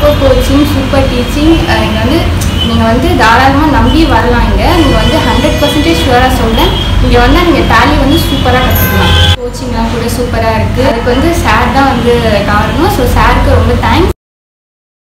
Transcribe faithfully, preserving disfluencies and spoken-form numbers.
Super coaching, super teaching. இங்கே வந்து நீங்கள் வந்து தாராளமாக நம்பி வரலாம். இங்கே நீங்கள் வந்து ஹண்ட்ரட் பர்சன்டேஜ் ஷுவராக சொல்கிறேன். இங்கே வந்தால் நீங்கள் டேலி வந்து சூப்பராக கற்றுக்கலாம். கோச்சிங்லாம் கூட சூப்பராக இருக்குது. அதுக்கு வந்து சார் தான் வந்து காரணம். ஸோ சாருக்கு ரொம்ப தேங்க்ஸ்.